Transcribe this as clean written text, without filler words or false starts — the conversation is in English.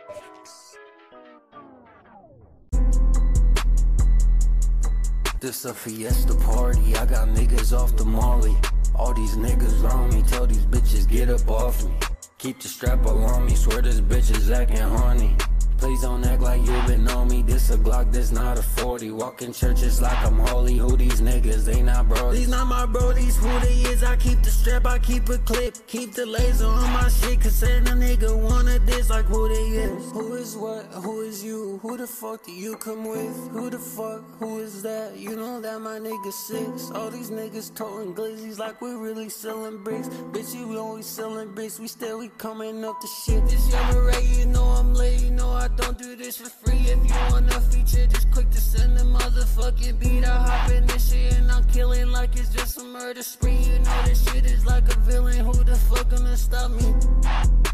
This a fiesta party, I got niggas off the molly. All these niggas on me, tell these bitches get up off me. Keep the strap on me, swear this bitch is acting horny. Please don't act like you been on me, this a Glock, this not a 40. Walking churches like I'm holy, who these niggas, they not brodies. These not my brodies, who they is, I keep the strap, I keep a clip. Keep the laser on my shit, cause saying a nigga wanna diss like who they is. Who is what, who is you, who the fuck do you come with? Who the fuck, who is that, you know that my nigga 6. All these niggas toting glizzies like we really selling bricks. Bitch, you always selling bricks, we coming up the shit. This young Ray, you know I'm lit, you know I don't do this for free. If you want a feature, just click to send the motherfucking beat. I hop in this shit and I'm killing like it's just a murder spree. You know this shit is like a villain, who the fuck gonna stop me?